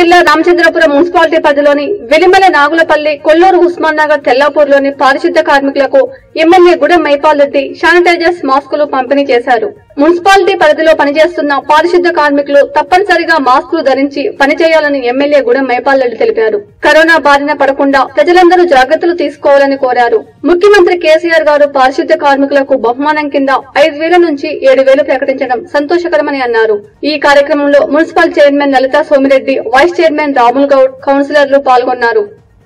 జిల్లా రామచంద్రపురం మున్సిపాలిటీ పరిధిలోని వెలిమల నాగులపల్లి, కొల్లూరు, ఉస్మాన్ నగర్, తెల్లాపూర్లోని పారిశుద్ధ్య కార్మికులకు ఎమ్మెల్యే గుడెం మైపాల్ రెడ్డి శానిటైజర్స్, మాస్కులు పంపిణీ చేశారు. మున్సిపాలిటీ పరిధిలో పనిచేస్తున్న పారిశుద్ధ్య కార్మికులు తప్పనిసరిగా మాస్కులు ధరించి పనిచేయాలని ఎమ్మెల్యే గుడెం మైపాల్ రెడ్డి తెలిపారు. కరోనా బారిన పడకుండా ప్రజలందరూ జాగ్రత్తలు తీసుకోవాలని కోరారు. ముఖ్యమంత్రి కేసీఆర్ గారు పారిశుద్ధ్య కార్మికులకు బహుమానం కింద 5,000 నుంచి 7,000 ప్రకటించడం సంతోషకరమని అన్నారు. ఈ కార్యక్రమంలో municipal chairman Lalitha Somireddy, vice chairman Ramul Goud, కౌన్సిలర్లు పాల్గొన్నారు.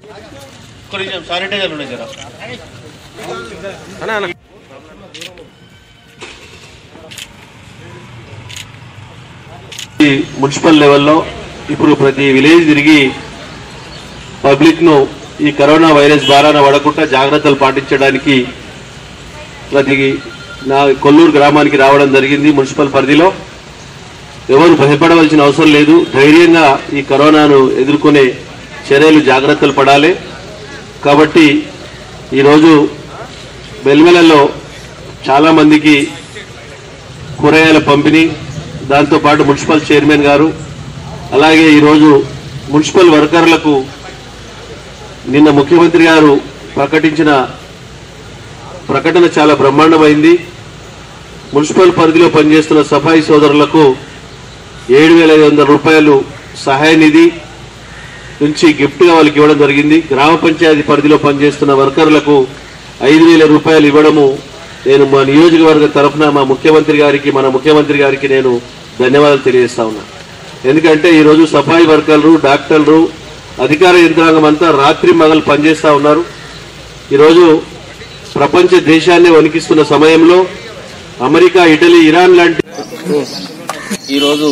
మున్సిపల్ లెవెల్లో ఇప్పుడు ప్రతి విలేజ్ తిరిగి పబ్లిక్ ను ఈ కరోనా వైరస్ బారాన పడకుండా జాగ్రత్తలు పాటించడానికి ప్రతి కొల్లూరు గ్రామానికి రావడం జరిగింది. మున్సిపల్ పరిధిలో ఎవరు భయపడవలసిన అవసరం లేదు. ధైర్యంగా ఈ కరోనాను ఎదుర్కొనే చర్యలు, జాగ్రత్తలు పడాలి. కాబట్టి ఈరోజు వెల్మెలలో చాలా మందికి కూరగాయల పంపిణీ, దాంతోపాటు మున్సిపల్ చైర్మన్ గారు, అలాగే ఈరోజు మున్సిపల్ వర్కర్లకు నిన్న ముఖ్యమంత్రి గారు ప్రకటించిన ప్రకటన చాలా బ్రహ్మాండమైంది. మున్సిపల్ పరిధిలో పనిచేస్తున్న సఫాయి సోదరులకు 7,500 రూపాయలు సహాయ నిధి నుంచి గిఫ్ట్గా వాళ్ళకి ఇవ్వడం జరిగింది. గ్రామ పంచాయతీ పరిధిలో పనిచేస్తున్న వర్కర్లకు 5,000 రూపాయలు ఇవ్వడము నేను మా నియోజకవర్గ తరఫున మన ముఖ్యమంత్రి గారికి నేను ధన్యవాదాలు తెలియజేస్తా ఉన్నా. ఎందుకంటే ఈరోజు సఫాయి వర్కర్లు, డాక్టర్లు, అధికార యంత్రాంగం అంతా రాత్రి మగలు పనిచేస్తా ఉన్నారు. ఈరోజు ప్రపంచ దేశాన్ని వణికిస్తున్న సమయంలో అమెరికా, ఇటలీ, ఇరాన్ లాంటి ఈరోజు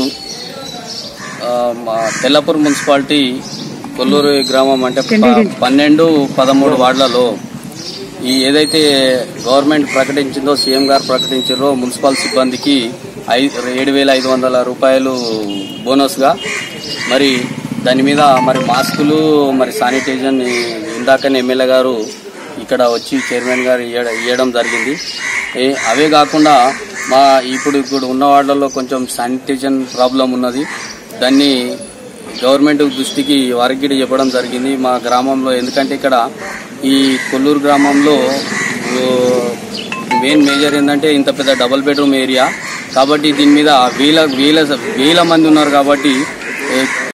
తెల్లపూర్ మున్సిపాలిటీ కొల్లూరు గ్రామం అంటే 12, 13 వార్డులలో ఈ ఏదైతే గవర్నమెంట్ ప్రకటించిందో, సీఎం గారు ప్రకటించారో మున్సిపల్ సిబ్బందికి 7,500 రూపాయలు బోనస్గా, మరి దాని మీద మరి మాస్కులు, మరి శానిటైజర్ ఇందాకనే ఎమ్మెల్యే గారు ఇక్కడ వచ్చి చైర్మన్ గారు ఇవ్వడం జరిగింది. అవే కాకుండా ఇప్పుడు ఉన్న వార్డులలో కొంచెం శానిటైజర్ ప్రాబ్లం ఉన్నది. దాన్ని గవర్నమెంట్ దృష్టికి వారికి చెప్పడం జరిగింది మా గ్రామంలో. ఎందుకంటే ఇక్కడ ఈ కొల్లూరు గ్రామంలో మెయిన్ మేజర్ ఏంటంటే ఇంత పెద్ద డబుల్ బెడ్రూమ్ ఏరియా కాబట్టి దీని మీద వేల మంది ఉన్నారు కాబట్టి